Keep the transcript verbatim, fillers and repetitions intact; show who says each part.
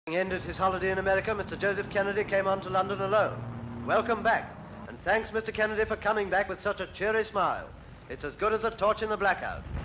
Speaker 1: Ended his holiday in America, Mister Joseph Kennedy came on to London alone. Welcome back, and thanks, Mister Kennedy, for coming back with such a cheery smile. It's as good as a torch in the blackout.